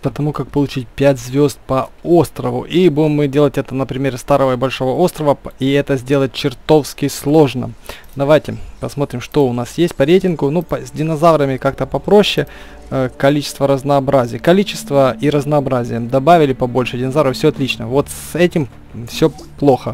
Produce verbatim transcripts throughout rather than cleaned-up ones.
потому как получить пять звезд по острову. И будем мы делать это на примере старого и большого острова, и это сделать чертовски сложно. Давайте посмотрим, что у нас есть по рейтингу. Ну, по, с динозаврами как-то попроще. Э, количество разнообразия. Количество и разнообразие. Добавили побольше динозавров, все отлично. Вот с этим все плохо.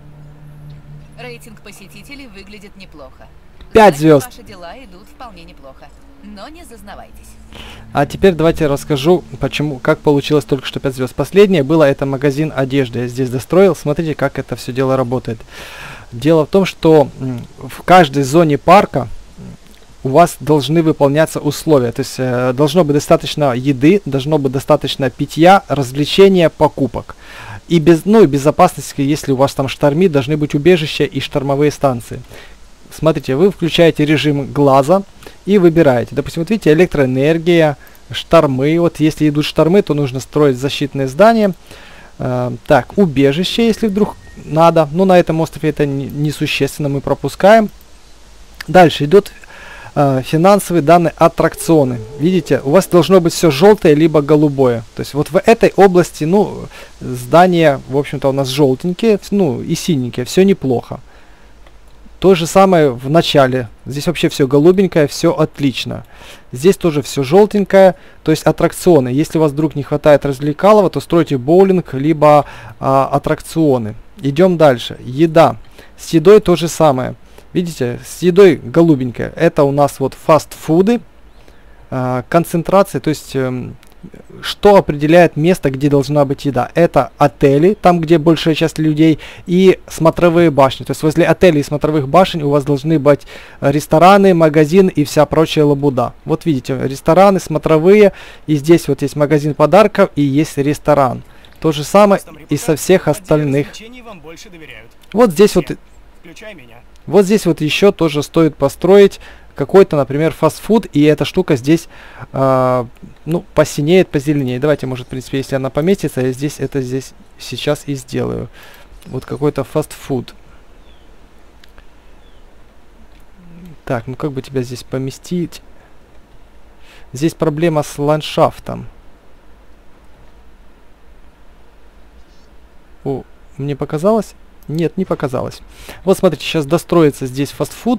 Рейтинг посетителей выглядит неплохо. пять звезд. Ваши дела идут вполне неплохо. Но не зазнавайтесь. А теперь давайте расскажу, почему, как получилось только что пять звезд. Последнее было это магазин одежды. Я здесь достроил. Смотрите, как это все дело работает. Дело в том, что в каждой зоне парка у вас должны выполняться условия. То есть э, должно быть достаточно еды, должно быть достаточно питья, развлечения, покупок. И без, ну, и безопасности, если у вас там штормит, должны быть убежища и штормовые станции. Смотрите, вы включаете режим глаза и выбираете. Допустим, вот видите, электроэнергия, штормы. Вот если идут штормы, то нужно строить защитные здания. Э, так, убежище, если вдруг надо. Но на этом острове это несущественно, мы пропускаем. Дальше идут э, финансовые данные, аттракционы. Видите, у вас должно быть все желтое, либо голубое. То есть вот в этой области, ну, здания, в общем-то, у нас желтенькие, ну, и синенькие. Все неплохо. То же самое в начале. Здесь вообще все голубенькое, все отлично. Здесь тоже все желтенькое, то есть аттракционы. Если у вас вдруг не хватает развлекалого, то стройте боулинг, либо а, аттракционы. Идем дальше. Еда. С едой то же самое. Видите, с едой голубенькая. Это у нас вот фастфуды. А, концентрация, то есть... Эм, что определяет место, где должна быть еда? Это отели, там, где большая часть людей, и смотровые башни. То есть возле отелей и смотровых башен у вас должны быть рестораны, магазин и вся прочая лабуда. Вот видите, рестораны, смотровые, и здесь вот есть магазин подарков и есть ресторан. То же самое и со всех остальных. Вот здесь вот, вот здесь вот еще тоже стоит построить какой-то, например, фастфуд, и эта штука здесь, э, ну, посинеет, позеленеет. Давайте, может, в принципе, если она поместится, я здесь это здесь сейчас и сделаю. Вот какой-то фастфуд. Так, ну как бы тебя здесь поместить? Здесь проблема с ландшафтом. О, мне показалось? Нет, не показалось. Вот, смотрите, сейчас достроится здесь фастфуд.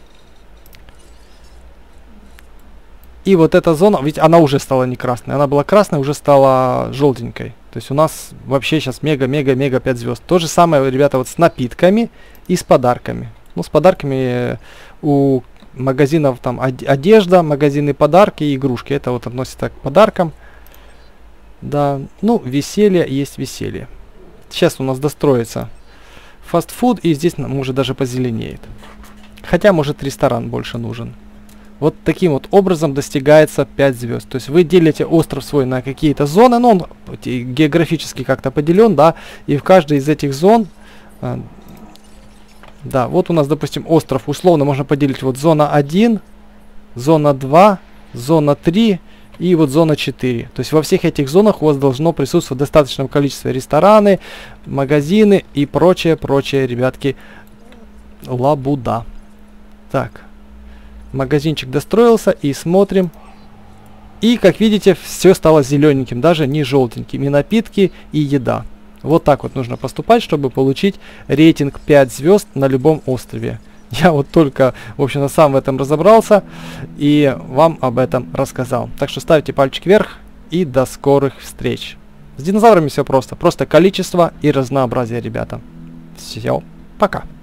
И вот эта зона, ведь она уже стала не красной, она была красной, уже стала желтенькой. То есть у нас вообще сейчас мега-мега-мега пять звезд. То же самое, ребята, вот с напитками и с подарками. Ну, с подарками у магазинов там одежда, магазины подарки и игрушки. Это вот относится к подаркам. Да, ну, веселье есть веселье. Сейчас у нас достроится фастфуд, и здесь нам уже даже позеленеет. Хотя, может, ресторан больше нужен. Вот таким вот образом достигается пять звезд. То есть вы делите остров свой на какие-то зоны, но он географически как-то поделен, да, и в каждой из этих зон, э, да, вот у нас, допустим, остров условно можно поделить вот зона один, зона два, зона три и вот зона четыре. То есть во всех этих зонах у вас должно присутствовать достаточное количество рестораны, магазины и прочее, прочее, ребятки, лабуда. Так. Магазинчик достроился, и смотрим. И, как видите, все стало зелененьким, даже не желтеньким. И напитки, и еда. Вот так вот нужно поступать, чтобы получить рейтинг пять звезд на любом острове. Я вот только, в общем-то, сам в этом разобрался и вам об этом рассказал. Так что ставьте пальчик вверх и до скорых встреч. С динозаврами все просто. Просто количество и разнообразие, ребята. Все, пока.